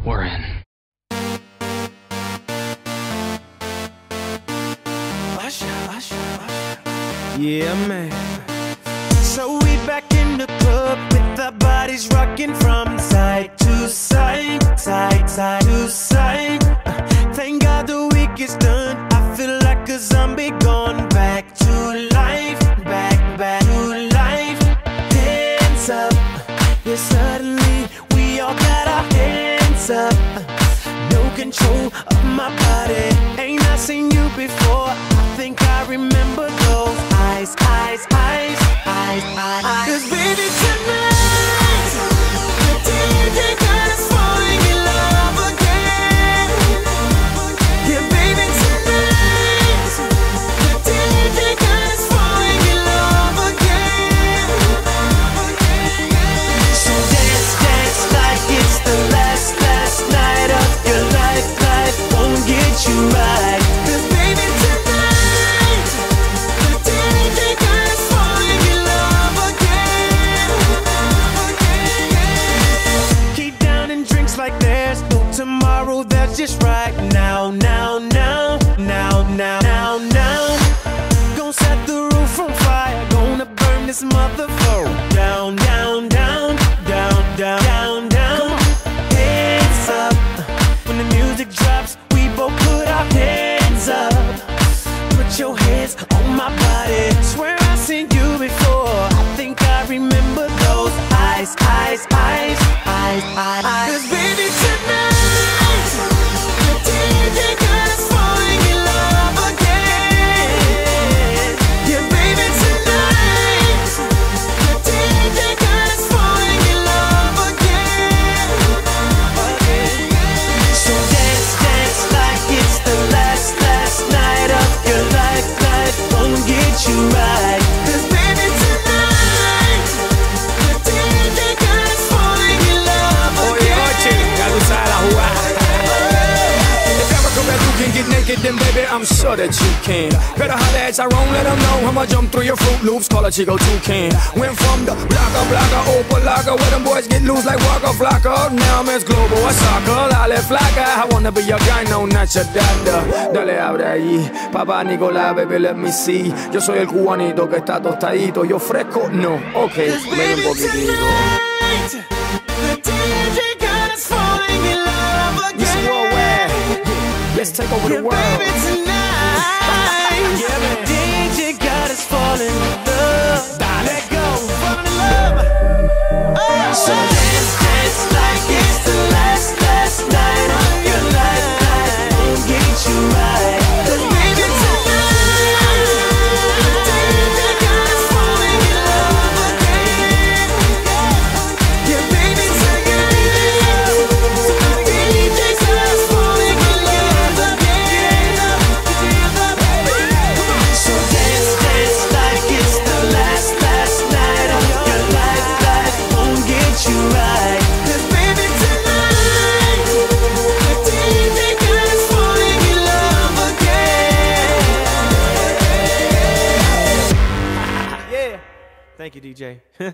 we're in. Yeah, man. So we back in the club with our bodies rocking from side to side, side to side. Thank God the week is done. I feel like a zombie gone back to life, back to life. Hands up, yeah, suddenly we all got our hands up. No control of my body. Ain't I seen you before? I think I remember those eyes. 'Cause baby tonight, the DJ got us falling in love again. Yeah, baby tonight, the DJ got us falling in love again. So dance like it's the last night of your life. Life won't get you right. 'Cause baby tonight, the DJ got us falling in love again. Keep down and drinks like there's no tomorrow. That's just right now. Gonna set the roof on fire. Gonna burn this motherfucker down. Hands up. When the music drops, we both put our hands up. Put your hands on my body. Swear I've seen you before. I think I remember those eyes. 'Cause baby tonight, the DJ got us falling in love again. Yeah, baby tonight, the DJ got us falling in love again. So dance like it's the last night of your life. Life won't get you right. 'Cause baby tonight, the DJ got us falling in love again. Oye, ya tú sabes la jugada. If ever come back, you can get naked, then baby, I'm sure that you can. Better holler at Tyrone, let him know I'ma jump through your Fruit Loops, call a Chico Toucan. Went from the blocker, Opalaga, where them boys get loose like Waka Flocka. Now I'm as global as soccer, dale flaca. I wanna be your guy, no, not your dada. Dale, abre ahí, papá Nicolás, baby, let me see. Yo soy el cubanito que está tostadito, yo fresco, no, ok, ven un poquitito. The DJ got us falling in love again. This worldwide, let's take over the world. Baby tonight, yeah, man. DJ got us falling in love. Let go, falling in love. So dance like it's the last night of your life. Life won't get you right. 'Cause baby tonight, the DJ got us falling in love again. Yeah, baby tonight, the DJ got us falling in love again. So dance like it's the last night of your life. Life won't get you right. 'Cause baby tonight, the DJ got us falling in love again. Yeah. Thank you, DJ.